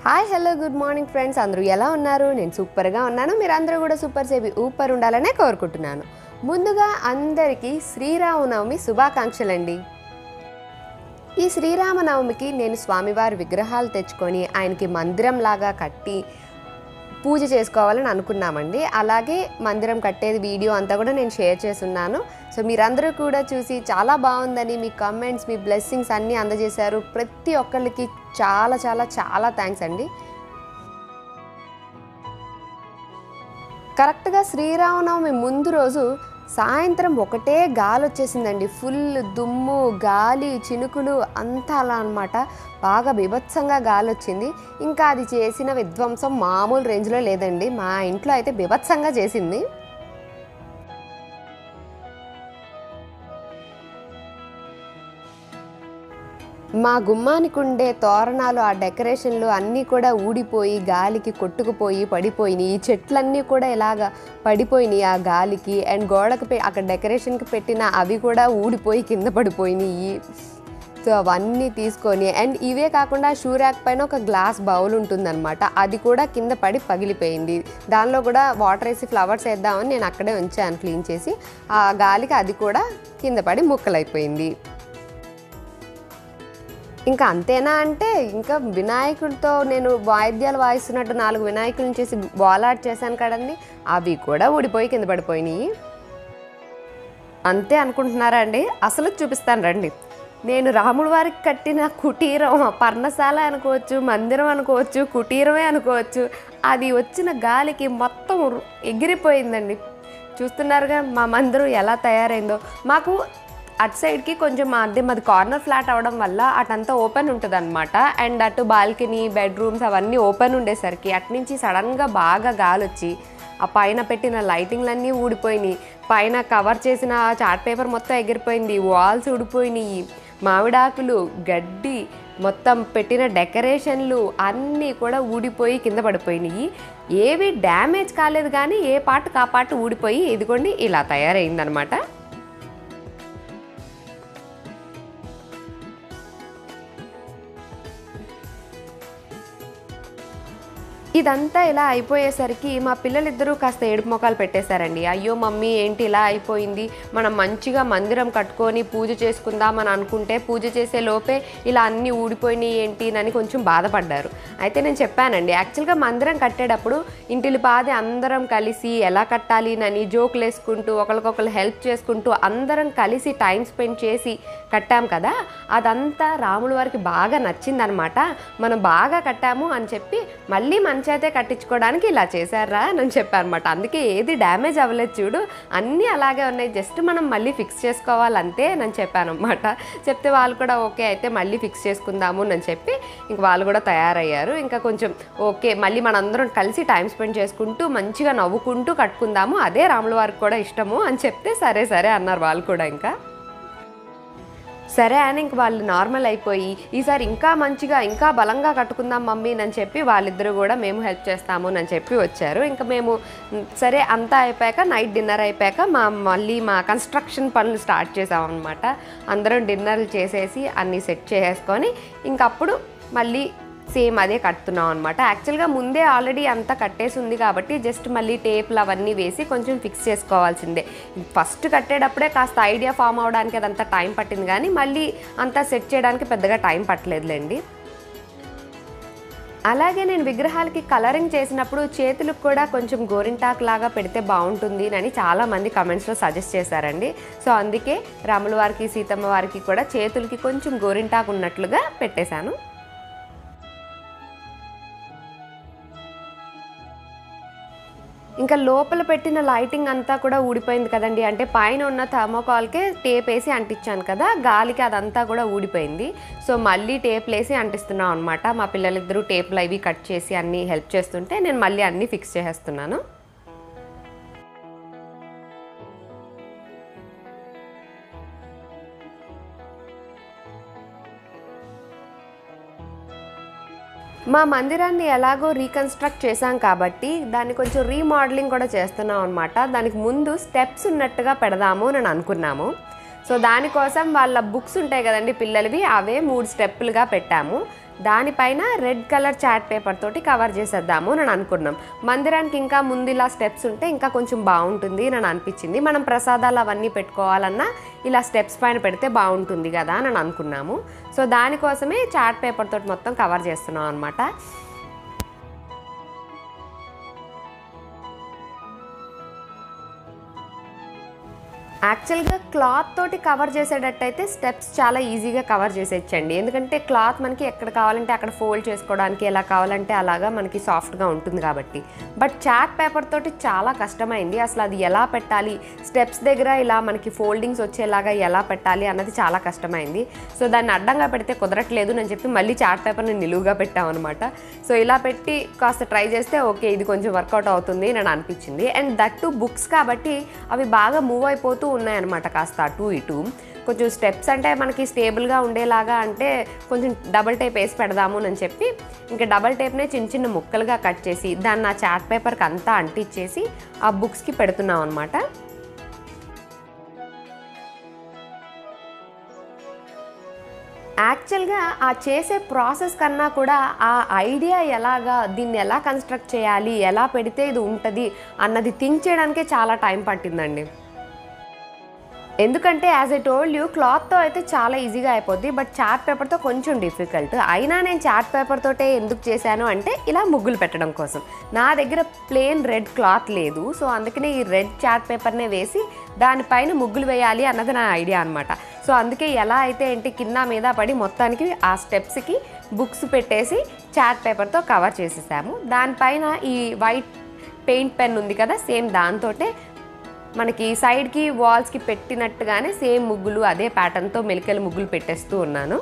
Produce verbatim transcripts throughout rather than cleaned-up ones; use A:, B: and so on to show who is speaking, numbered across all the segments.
A: Hi hello good morning friends, అందరూ ఎలా ఉన్నారు? నేను సూపర్గా ఉన్నాను. మీరు అందరూ కూడా సూపర్ సేవి ఊపర్ ఉండాలనే కోరుకుంటున్నాను. ముందుగా అందరికీ శ్రీరామనవమి శుభాకాంక్షలండి. ఈ శ్రీరామనవమికి నేను స్వామివారి విగ్రహాలు తెచ్చుకొని ఆయనకి మందిరం లాగా కట్టి పూజ చేసుకోవాలని అనుకున్నామండి. అలాగే మందిరం కట్టేది వీడియో అంతా కూడా నేను షేర్ చేస్తున్నాను. సో మీరందరూ కూడా చూసి చాలా బాగుందని మీ కమెంట్స్, మీ బ్లెస్సింగ్స్ అన్నీ అందజేశారు. ప్రతి ఒక్కరికి చాలా చాలా చాలా థ్యాంక్స్ అండి. కరెక్ట్గా శ్రీరామనవమి ముందు రోజు సాయంత్రం ఒకటే గాలి వచ్చేసిందండి. ఫుల్ దుమ్ము, గాలి, చినుకులు అంతా అలా అనమాట. బాగా బీభత్సంగా గాలి వచ్చింది. ఇంకా అది చేసిన విధ్వంసం మామూలు రేంజ్లో లేదండి. మా ఇంట్లో అయితే బీభత్సంగా చేసింది. మా గుమ్మానికి ఉండే తోరణాలు, ఆ డెకరేషన్లు అన్నీ కూడా ఊడిపోయి గాలికి కొట్టుకుపోయి పడిపోయినాయి. ఈ చెట్లన్నీ కూడా ఇలాగ పడిపోయినాయి ఆ గాలికి. అండ్ గోడకు అక్కడ డెకరేషన్కి పెట్టిన అవి కూడా ఊడిపోయి కింద పడిపోయినాయి. సో అవన్నీ తీసుకొని, అండ్ ఇవే కాకుండా షూ ర్యాక్ పైన ఒక గ్లాస్ బౌల్ ఉంటుందన్నమాట, అది కూడా కింద పడి పగిలిపోయింది. దానిలో కూడా వాటర్ వేసి ఫ్లవర్స్ వేద్దామని నేను అక్కడే ఉంచాను క్లీన్ చేసి. ఆ గాలికి అది కూడా కింద పడి ముక్కలైపోయింది. ఇంకా అంతేనా అంటే, ఇంకా వినాయకుడితో నేను వాయిద్యాలు వాయిస్తున్నట్టు నాలుగు వినాయకులను చేసి బాలాట్ చేశాను కదండి, అవి కూడా ఊడిపోయి కింద పడిపోయినాయి. అంతే అనుకుంటున్నారా అండి? అసలు చూపిస్తాను రండి. నేను రాముడి వారికి కట్టిన కుటీరం, పర్ణశాల అనుకోవచ్చు, మందిరం అనుకోవచ్చు, కుటీరమే అనుకోవచ్చు, అది వచ్చిన గాలికి మొత్తం ఎగిరిపోయిందండి. చూస్తున్నారుగా మా మందిరం ఎలా తయారైందో. మాకు అటు సైడ్కి కొంచెం అదే మాది కార్నర్ ఫ్లాట్ అవ్వడం వల్ల అటంతా ఓపెన్ ఉంటుంది అనమాట. అండ్ అటు బాల్కనీ, బెడ్రూమ్స్ అవన్నీ ఓపెన్ ఉండేసరికి అటు నుంచి సడన్గా బాగా గాలి వచ్చి ఆ పైన పెట్టిన లైటింగ్లన్నీ ఊడిపోయినాయి. పైన కవర్ చేసిన చార్ట్ పేపర్ మొత్తం ఎగిరిపోయింది. వాల్స్ ఊడిపోయినాయి. మామిడాకులు, గడ్డి, మొత్తం పెట్టిన డెకరేషన్లు అన్నీ కూడా ఊడిపోయి కింద పడిపోయినాయి. ఏవి డ్యామేజ్ కాలేదు, కానీ ఏ పార్ట్ ఆ పార్ట్ ఊడిపోయి ఇదిగోండి ఇలా తయారైందనమాట. ఇదంతా ఇలా అయిపోయేసరికి మా పిల్లలిద్దరూ కాస్త ఏడుపు మొఖాలు పెట్టేశారండి. అయ్యో మమ్మీ ఏంటి ఇలా అయిపోయింది, మనం మంచిగా మందిరం కట్టుకొని పూజ చేసుకుందామని అనుకుంటే పూజ చేసే లోపే ఇలా అన్నీ ఊడిపోయినాయి ఏంటి అని కొంచెం బాధపడ్డారు. అయితే నేను చెప్పానండి, యాక్చువల్గా మందిరం కట్టేటప్పుడు ఇంటిలి పాది అందరం కలిసి ఎలా కట్టాలి అని జోకులు వేసుకుంటూ ఒకరికొకరు హెల్ప్ చేసుకుంటూ అందరం కలిసి టైం స్పెండ్ చేసి కట్టాం కదా, అదంతా రాముల వారికి బాగా నచ్చిందనమాట. మనం బాగా కట్టాము అని చెప్పి మళ్ళీ మన చేతే కట్టించుకోవడానికి ఇలా చేశారా అని చెప్పాను అనమాట. అందుకే ఏది డ్యామేజ్ అవ్వలేదు చూడు, అన్నీ అలాగే ఉన్నాయి, జస్ట్ మనం మళ్ళీ ఫిక్స్ చేసుకోవాలంతే అని చెప్పాను అనమాట. చెప్తే వాళ్ళు కూడా ఓకే అయితే మళ్ళీ ఫిక్స్ చేసుకుందాము అని చెప్పి ఇంక వాళ్ళు కూడా తయారయ్యారు. ఇంకా కొంచెం ఓకే మళ్ళీ మనందరం కలిసి టైం స్పెండ్ చేసుకుంటూ మంచిగా నవ్వుకుంటూ కట్టుకుందాము, అదే రాముల వారికి కూడా ఇష్టము అని చెప్తే సరే సరే అన్నారు వాళ్ళు కూడా. ఇంకా సరే అని ఇంక వాళ్ళు నార్మల్ అయిపోయి ఈసారి ఇంకా మంచిగా ఇంకా బలంగా కట్టుకుందాం మమ్మీ అని చెప్పి వాళ్ళిద్దరూ కూడా మేము హెల్ప్ చేస్తాము అని చెప్పి వచ్చారు. ఇంకా మేము సరే అంతా అయిపోయాక నైట్ డిన్నర్ అయిపోయాక మా మళ్ళీ మా కన్స్ట్రక్షన్ పనులు స్టార్ట్ చేసామన్నమాట. అందరం డిన్నర్లు చేసేసి అన్నీ సెట్ చేసుకొని ఇంకప్పుడు మళ్ళీ సేమ్ అదే కట్టుతున్నాం అనమాట. యాక్చువల్గా ముందే ఆల్రెడీ అంతా కట్టేసి ఉంది కాబట్టి జస్ట్ మళ్ళీ టేప్లు అవన్నీ వేసి కొంచెం ఫిక్స్ చేసుకోవాల్సిందే. ఫస్ట్ కట్టేటప్పుడే కాస్త ఐడియా ఫామ్ అవడానికి అదంతా టైం పట్టింది, కానీ మళ్ళీ అంతా సెట్ చేయడానికి పెద్దగా టైం పట్టలేదులేండి. అలాగే నేను విగ్రహాలకి కలరింగ్ చేసినప్పుడు చేతులకు కూడా కొంచెం గోరింటాకు లాగా పెడితే బాగుంటుంది అని చాలామంది కమెంట్స్లో సజెస్ట్ చేశారండి. సో అందుకే రాముల వారికి, సీతమ్మ వారికి కూడా చేతులకి కొంచెం గోరింటాకు ఉన్నట్లుగా పెట్టేశాను. ఇంకా లోపల పెట్టిన లైటింగ్ అంతా కూడా ఊడిపోయింది కదండి. అంటే పైన ఉన్న థర్మోకాల్కే టేప్ వేసి అంటించాను కదా, గాలికి అదంతా కూడా ఊడిపోయింది. సో మళ్ళీ టేప్లు వేసి అంటిస్తున్నాం అనమాట. మా పిల్లలిద్దరూ టేప్లు అవి కట్ చేసి అన్నీ హెల్ప్ చేస్తుంటే నేను మళ్ళీ అన్నీ ఫిక్స్ చేసేస్తున్నాను. మా మందిరాన్ని ఎలాగో రీకన్స్ట్రక్ట్ చేశాం కాబట్టి దాన్ని కొంచెం రీమోడలింగ్ కూడా చేస్తున్నాం అనమాట. దానికి ముందు స్టెప్స్ ఉన్నట్టుగా పెడదాము అని అనుకున్నాము. సో దానికోసం వాళ్ళ బుక్స్ ఉంటాయి కదండి పిల్లలవి, అవే మూడు స్టెప్పులుగా పెట్టాము. దానిపైన రెడ్ కలర్ చాట్ పేపర్ తోటి కవర్ చేసేద్దాము అని అనుకున్నాం. మందిరానికి ఇంకా ముందు ఇలా స్టెప్స్ ఉంటే ఇంకా కొంచెం బాగుంటుంది అని అనిపించింది. మనం ప్రసాదాలు అవన్నీ పెట్టుకోవాలన్నా ఇలా స్టెప్స్ పైన పెడితే బాగుంటుంది కదా అని అనుకున్నాము. సో దానికోసమే చాట్ పేపర్ తోటి మొత్తం కవర్ చేస్తున్నాం అనమాట. యాక్చువల్గా క్లాత్ తోటి కవర్ చేసేటట్టయితే స్టెప్స్ చాలా ఈజీగా కవర్ చేసేయచ్చండి. ఎందుకంటే క్లాత్ మనకి ఎక్కడ కావాలంటే అక్కడ ఫోల్డ్ చేసుకోవడానికి, ఎలా కావాలంటే అలాగా మనకి సాఫ్ట్గా ఉంటుంది కాబట్టి. బట్ చాట్ పేపర్ తోటి చాలా కష్టమైంది. అసలు అది ఎలా పెట్టాలి, స్టెప్స్ దగ్గర ఇలా మనకి ఫోల్డింగ్స్ వచ్చేలాగా ఎలా పెట్టాలి అన్నది చాలా కష్టమైంది. సో దాన్ని అడ్డంగా పెడితే కుదరట్లేదు అని చెప్పి మళ్ళీ చాట్ పేపర్ని నిలువుగా పెట్టామన్నమాట. సో ఇలా పెట్టి కాస్త ట్రై చేస్తే ఓకే ఇది కొంచెం వర్కౌట్ అవుతుంది అని అనిపించింది. అండ్ దట్ టు బుక్స్ కాబట్టి అవి బాగా మూవ్ అయిపోతూ ఉన్నాయన్నమాట, కాస్త అటు ఇటు. కొంచెం స్టెప్స్ అంటే మనకి స్టేబుల్గా ఉండేలాగా అంటే కొంచెం డబల్ టేప్ వేసి పెడదాము అని చెప్పి ఇంకా డబల్ టేప్నే చిన్న చిన్న ముక్కలుగా కట్ చేసి దాన్ని ఆ చాట్ పేపర్కి అంతా అంటించేసి ఆ బుక్స్కి పెడుతున్నాం అనమాట. యాక్చువల్గా ఆ చేసే ప్రాసెస్ కన్నా కూడా ఆ ఐడియా ఎలాగా దీన్ని ఎలా కన్స్ట్రక్ట్ చేయాలి, ఎలా పెడితే ఇది ఉంటుంది అన్నది థింక్ చేయడానికే చాలా టైం పట్టిందండి. ఎందుకంటే యాజ్ ఐ టోల్డ్ యూ క్లాత్తో అయితే చాలా ఈజీగా అయిపోద్ది, బట్ చాట్ పేపర్తో కొంచెం డిఫికల్ట్. అయినా నేను చాట్ పేపర్ తోటే ఎందుకు చేశాను అంటే ఇలా ముగ్గులు పెట్టడం కోసం. నా దగ్గర ప్లెయిన్ రెడ్ క్లాత్ లేదు, సో అందుకనే ఈ రెడ్ చాట్ పేపర్నే వేసి దానిపైన ముగ్గులు వేయాలి అన్నది నా ఐడియా అనమాట. సో అందుకే ఎలా అయితే ఏంటి కింద మీద పడి మొత్తానికి ఆ స్టెప్స్కి బుక్స్ పెట్టేసి చాట్ పేపర్తో కవర్ చేసేసాము. దానిపైన ఈ వైట్ పెయింట్ పెన్ ఉంది కదా, సేమ్ దాంతోటే మనకి సైడ్కి వాల్స్కి పెట్టినట్టుగానే సేమ్ ముగ్గులు అదే ప్యాటర్న్తో మెలికలు ముగ్గులు పెట్టేస్తూ ఉన్నాను.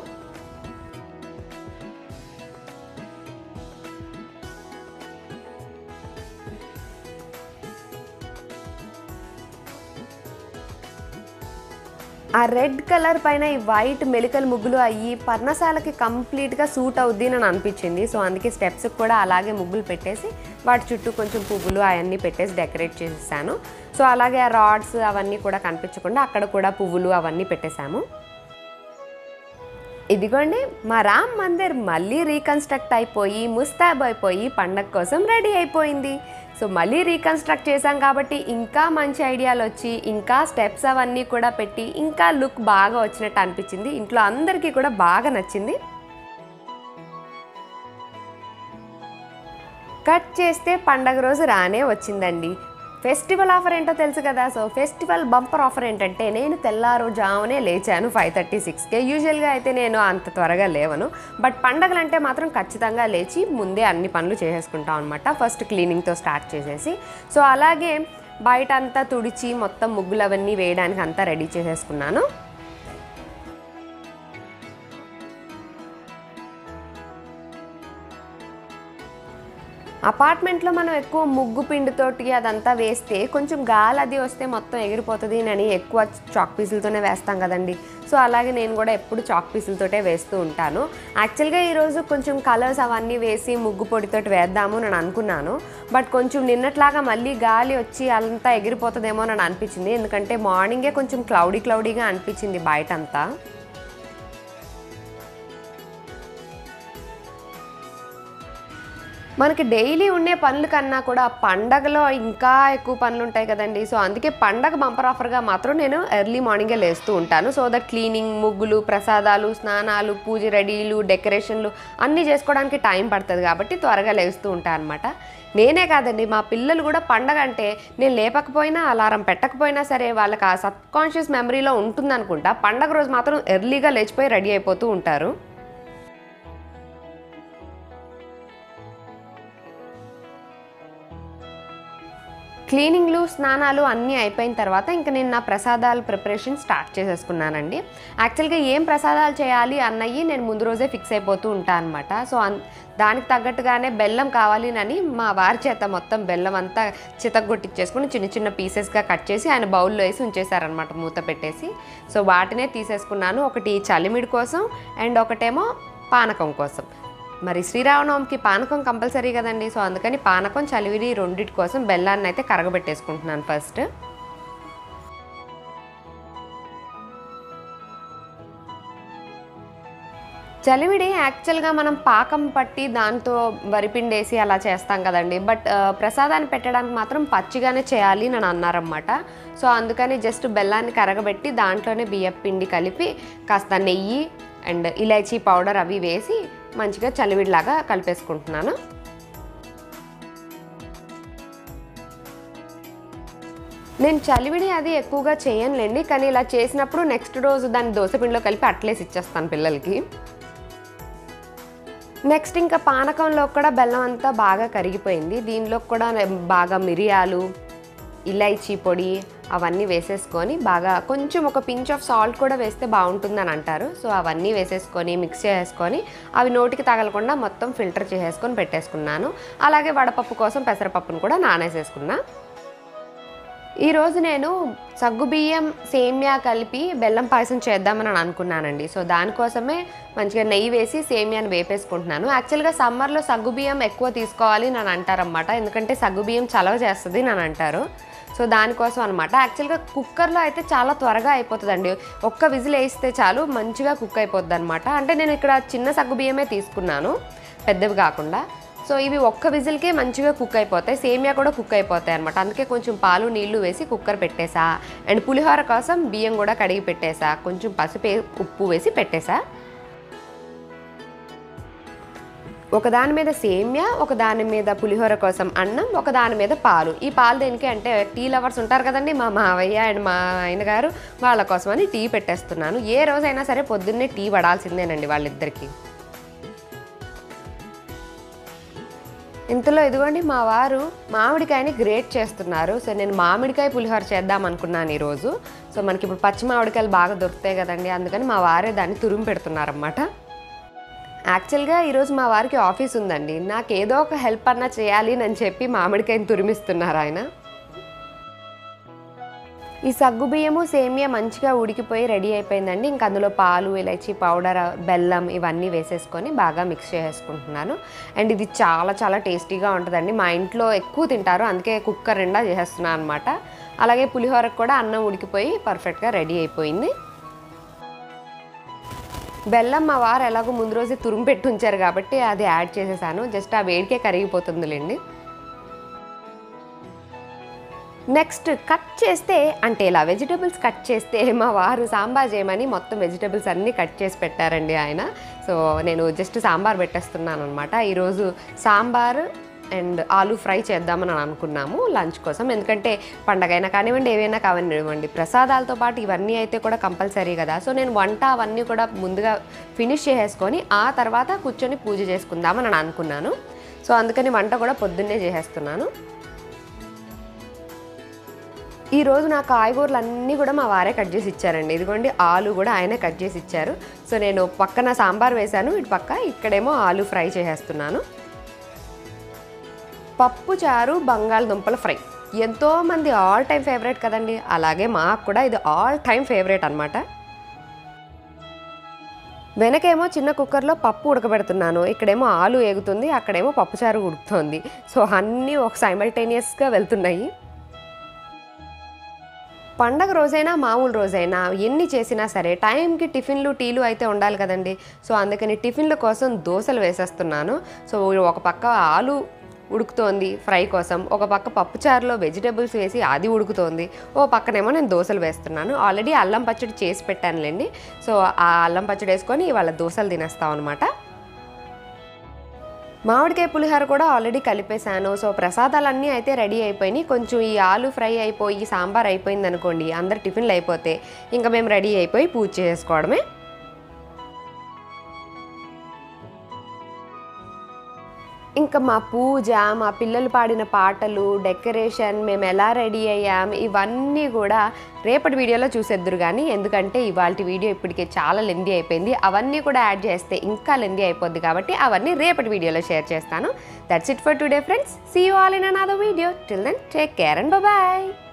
A: ఆ రెడ్ కలర్ పైన ఈ వైట్ మెలికల ముగ్గులు అయ్యి పర్ణశాలకి కంప్లీట్గా సూట్ అవుద్ది అని అనిపించింది. సో అందుకే స్టెప్స్కి కూడా అలాగే ముగ్గులు పెట్టేసి వాటి చుట్టూ కొంచెం పువ్వులు అవన్నీ పెట్టేసి డెకరేట్ చేసేసాను. సో అలాగే ఆ రాడ్స్ అవన్నీ కూడా కనిపించకుండా అక్కడ కూడా పువ్వులు అవన్నీ పెట్టేశాము. ఇదిగోండి మా రామ్ మందిర్ మళ్ళీ రీకన్స్ట్రక్ట్ అయిపోయి ముస్తాబ్ అయిపోయి పండగ కోసం రెడీ అయిపోయింది. సో మళ్ళీ రీకన్స్ట్రక్ట్ చేశాం కాబట్టి ఇంకా మంచి ఐడియాలు వచ్చి ఇంకా స్టెప్స్ అవన్నీ కూడా పెట్టి ఇంకా లుక్ బాగా వచ్చినట్టు అనిపించింది. ఇంట్లో అందరికీ కూడా బాగా నచ్చింది. కట్ చేస్తే పండగ రోజు రానే వచ్చిందండి. ఫెస్టివల్ ఆఫర్ ఏంటో తెలుసు కదా. సో ఫెస్టివల్ బంపర్ ఆఫర్ ఏంటంటే నేను తెల్లారుజామునే లేచాను ఫైవ్ థర్టీ సిక్స్కే. యూజువల్గా అయితే నేను అంత త్వరగా లేవను, బట్ పండగలంటే మాత్రం ఖచ్చితంగా లేచి ముందే అన్ని పనులు చేసేసుకుంటాం అనమాట. ఫస్ట్ క్లీనింగ్తో స్టార్ట్ చేసేసి సో అలాగే బయట అంతా తుడిచి మొత్తం ముగ్గులు అవన్నీ వేయడానికి అంతా రెడీ చేసేసుకున్నాను. అపార్ట్మెంట్లో మనం ఎక్కువ ముగ్గు పిండితోటి అదంతా వేస్తే కొంచెం గాలి అది వస్తే మొత్తం ఎగిరిపోతుంది అని ఎక్కువ చాక్ పీసులతోనే వేస్తాం కదండి. సో అలాగే నేను కూడా ఎప్పుడు చాక్ పీసులతోటే వేస్తూ ఉంటాను. యాక్చువల్గా ఈరోజు కొంచెం కలర్స్ అవన్నీ వేసి ముగ్గు పొడితోటి వేద్దాము అని అనుకున్నాను, బట్ కొంచెం నిన్నట్లాగా మళ్ళీ గాలి వచ్చి అంతా ఎగిరిపోతుందేమో అని అనిపించింది. ఎందుకంటే మార్నింగే కొంచెం క్లౌడీ క్లౌడీగా అనిపించింది బయటంతా. మనకి డైలీ ఉండే పనుల కన్నా కూడా పండగలో ఇంకా ఎక్కువ పనులు ఉంటాయి కదండి. సో అందుకే పండగ బంపర్ ఆఫర్గా మాత్రం నేను ఎర్లీ మార్నింగే లేస్తూ ఉంటాను. సో దట్ క్లీనింగ్, ముగ్గులు, ప్రసాదాలు, స్నానాలు, పూజ రెడీలు, డెకరేషన్లు అన్నీ చేసుకోవడానికి టైం పడుతుంది కాబట్టి త్వరగా లేస్తూ ఉంటాను అనమాట. నేనే కాదండి, మా పిల్లలు కూడా పండగ అంటే నేను లేపకపోయినా అలారం పెట్టకపోయినా సరే వాళ్ళకి ఆ సబ్ కాన్షియస్ మెమరీలో ఉంటుందనుకుంటా పండగ రోజు మాత్రం ఎర్లీగా లేచిపోయి రెడీ అయిపోతూ ఉంటారు. క్లీనింగ్లు, స్నానాలు అన్నీ అయిపోయిన తర్వాత ఇంకా నేను నా ప్రసాదాల ప్రిపరేషన్ స్టార్ట్ చేసేసుకున్నానండి. యాక్చువల్గా ఏం ప్రసాదాలు చేయాలి అన్నవి నేను ముందు రోజే ఫిక్స్ అయిపోతూ ఉంటాను అనమాట. సో దానికి తగ్గట్టుగానే బెల్లం కావాలి అని మా వారి చేత మొత్తం బెల్లం అంతా చితగొట్టించేసుకుని చిన్న చిన్న పీసెస్గా కట్ చేసి ఆయన బౌల్లో వేసి ఉంచేశారనమాట మూత పెట్టేసి. సో వాటినే తీసేసుకున్నాను. ఒకటి చలిమిడి కోసం అండ్ ఒకటేమో పానకం కోసం. మరి శ్రీరామనవమికి పానకం కంపల్సరీ కదండి. సో అందుకని పానకం, చలివిడి రెండింటి కోసం బెల్లాన్ని అయితే కరగబెట్టేసుకుంటున్నాను ఫస్ట్. చలివిడి యాక్చువల్గా మనం పాకం పట్టి దాంతో వరిపిండేసి అలా చేస్తాం కదండి. బట్ ప్రసాదాన్ని పెట్టడానికి మాత్రం పచ్చిగానే చేయాలి అని అన్నారన్నమాట. సో అందుకని జస్ట్ బెల్లాన్ని కరగబెట్టి దాంట్లోనే బియ్యం పిండి కలిపి కాస్త నెయ్యి అండ్ ఇలాచీ పౌడర్ అవి వేసి మంచిగా చలివిడిలాగా కలిపేసుకుంటున్నాను. నేను చలివిడి అది ఎక్కువగా చేయనులేండి, కానీ ఇలా చేసినప్పుడు నెక్స్ట్ రోజు దాన్ని దోసపిండిలో కలిపి అట్లేసి ఇచ్చేస్తాను పిల్లలకి. నెక్స్ట్ ఇంకా పానకంలో కూడా బెల్లం అంతా బాగా కరిగిపోయింది. దీనిలో కూడా బాగా మిరియాలు, ఇలైచీ పొడి అవన్నీ వేసేసుకొని బాగా కొంచెం ఒక పించ్ ఆఫ్ సాల్ట్ కూడా వేస్తే బాగుంటుందని అంటారు. సో అవన్నీ వేసేసుకొని మిక్స్ చేసుకొని అవి నోటికి తగలకుండా మొత్తం ఫిల్టర్ చేసేసుకొని పెట్టేసుకున్నాను. అలాగే వడపప్పు కోసం పెసరపప్పును కూడా నానేసేసుకున్నా. ఈరోజు నేను సగ్గుబియ్యం సేమియా కలిపి బెల్లం పాయసం చేద్దామని అనుకున్నానండి. సో దానికోసమే మంచిగా నెయ్యి వేసి సేమియాని వేపేసుకుంటున్నాను. యాక్చువల్గా సమ్మర్లో సగ్గుబియ్యం ఎక్కువ తీసుకోవాలి అని అంటారన్నమాట, ఎందుకంటే సగ్గుబియ్యం చలవ చేస్తుంది అని అంటారు. సో దానికోసం అనమాట. యాక్చువల్గా కుక్కర్లో అయితే చాలా త్వరగా అయిపోతుందండి, ఒక్క విజిల్ వేస్తే చాలు మంచిగా కుక్ అయిపోద్ది అనమాట. అంటే నేను ఇక్కడ చిన్న సగ్గుబియ్యమే తీసుకున్నాను, పెద్దవి కాకుండా. సో ఇవి ఒక్క విజిల్కే మంచిగా కుక్ అయిపోతాయి, సేమియా కూడా కుక్ అయిపోతాయి అనమాట. అందుకే కొంచెం పాలు నీళ్లు వేసి కుక్కర్ పెట్టేసా. అండ్ పులిహోర కోసం బియ్యం కూడా కడిగి పెట్టేసా, కొంచెం పసుపు ఉప్పు వేసి పెట్టేసా. ఒకదాని మీద సేమియా, ఒకదాని మీద పులిహోర కోసం అన్నం, ఒకదాని మీద పాలు. ఈ పాలు దేనికి అంటే టీ లవర్స్ ఉంటారు కదండి, మా మావయ్య అండ్ మా ఆయన గారు, వాళ్ళ కోసం అని టీ పెట్టేస్తున్నాను. ఏ రోజైనా సరే పొద్దున్నే టీ పడాల్సిందేనండి వాళ్ళిద్దరికి. ఇంతలో ఇదిగోండి మా వారు మామిడికాయని గ్రేట్ చేస్తున్నారు. సో నేను మామిడికాయ పులిహోర చేద్దాం అనుకున్నాను ఈరోజు. సో మనకి ఇప్పుడు పచ్చి మామిడికాయలు బాగా దొరుకుతాయి కదండి, అందుకని మా వారే దాన్ని తురిమి పెడుతున్నారన్నమాట. యాక్చువల్గా ఈరోజు మా వారికి ఆఫీస్ ఉందండి, నాకు ఏదో ఒక హెల్ప్ అన్నా చేయాలి అని చెప్పి మామిడికాయని తురిమిస్తున్నారు ఆయన. ఈ సగ్గుబియ్యము సేమియా మంచిగా ఉడికిపోయి రెడీ అయిపోయిందండి. ఇంకా అందులో పాలు, ఇలాచీ పౌడర్, బెల్లం ఇవన్నీ వేసేసుకొని బాగా మిక్స్ చేసుకుంటున్నాను. అండ్ ఇది చాలా చాలా టేస్టీగా ఉంటుందండి, మా ఇంట్లో ఎక్కువ తింటారు, అందుకే కుక్కర్ నిండా చేసేస్తున్నాను అనమాట. అలాగే పులిహోరకు కూడా అన్నం ఉడికిపోయి పర్ఫెక్ట్గా రెడీ అయిపోయింది. బెల్లం మా వారు ఎలాగో ముందు రోజే తురుము పెట్టి ఉంచారు కాబట్టి అది యాడ్ చేసేసాను, జస్ట్ ఆ వేడికే కరిగిపోతుందిలేండి. నెక్స్ట్ కట్ చేస్తే అంటే ఇలా వెజిటబుల్స్ కట్ చేస్తే మా వారు సాంబార్ చేయమని మొత్తం వెజిటబుల్స్ అన్నీ కట్ చేసి పెట్టారండి ఆయన. సో నేను జస్ట్ సాంబార్ పెట్టేస్తున్నాను అనమాట. ఈరోజు సాంబార్ అండ్ ఆలూ ఫ్రై చేద్దామని అనుకున్నాము లంచ్ కోసం, ఎందుకంటే పండగైనా కానివ్వండి ఏవైనా కానివ్వండి ప్రసాదాలతో పాటు ఇవన్నీ అయితే కూడా కంపల్సరీ కదా. సో నేను వంట అవన్నీ కూడా ముందుగా ఫినిష్ చేసేసుకొని ఆ తర్వాత కూర్చొని పూజ చేసుకుందామని అనుకున్నాను. సో అందుకని వంట కూడా పొద్దున్నే చేసేస్తున్నాను. ఈరోజు నా కాయగూరలు అన్నీ కూడా మా వారే కట్ చేసి ఇచ్చారండి. ఇదిగోండి ఆలు కూడా ఆయనే కట్ చేసి ఇచ్చారు. సో నేను పక్కన సాంబార్ వేశాను, ఇటు పక్క ఇక్కడేమో ఆలు ఫ్రై చేసేస్తున్నాను. పప్పు చారు బంగాళదుంపల ఫ్రై ఎంతోమంది ఆల్ టైమ్ ఫేవరెట్ కదండి, అలాగే మాకు కూడా ఇది ఆల్ టైమ్ ఫేవరెట్ అనమాట. వెనకేమో చిన్న కుక్కర్లో పప్పు ఉడకబెడుతున్నాను, ఇక్కడేమో ఆలు ఏగుతుంది, అక్కడేమో పప్పుచారు ఉడుకుతుంది. సో అన్నీ ఒక సైమల్టేనియస్గా వెళ్తున్నాయి. పండగ రోజైనా మామూలు రోజైనా ఎన్ని చేసినా సరే టైంకి టిఫిన్లు టీలు అయితే ఉండాలి కదండి. సో అందుకని టిఫిన్ల కోసం దోశలు వేసేస్తున్నాను. సో ఒక పక్క ఆలు ఉడుకుతోంది ఫ్రై కోసం, ఒక పక్క పప్పుచారులో వెజిటేబుల్స్ వేసి అది ఉడుకుతోంది, ఓ పక్కనేమో నేను దోశలు వేస్తున్నాను. ఆల్రెడీ అల్లం పచ్చడి చేసి పెట్టానులేండి. సో ఆ అల్లం పచ్చడి వేసుకొని ఇవాళ దోశలు తినేస్తాం అనమాట. మామిడికాయ పులిహోర కూడా ఆల్రెడీ కలిపేశాను. సో ప్రసాదాలన్నీ అయితే రెడీ అయిపోయినాయి. కొంచెం ఈ ఆలు ఫ్రై అయిపోయి సాంబార్ అయిపోయింది అనుకోండి, అందరు టిఫిన్లు అయిపోతే ఇంకా మేము రెడీ అయిపోయి పూజ చేసుకోవడమే. ఇంకా మా పూజ, మా పిల్లలు పాడిన పాటలు, డెకరేషన్, మేము ఎలా రెడీ అయ్యాం ఇవన్నీ కూడా రేపటి వీడియోలో చూసేద్దురు కానీ, ఎందుకంటే ఇవాళ వీడియో ఇప్పటికే చాలా లెందీ అయిపోయింది. అవన్నీ కూడా యాడ్ చేస్తే ఇంకా లెందీ అయిపోద్ది కాబట్టి అవన్నీ రేపటి వీడియోలో షేర్ చేస్తాను. That's it for today friends. See you all in another video. Till then take care and bye bye.